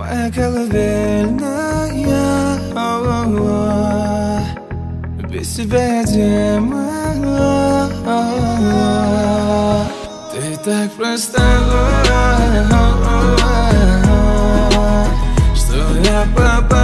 Моя колыбельная, без тебя я дема. Ты так проста, что я попал.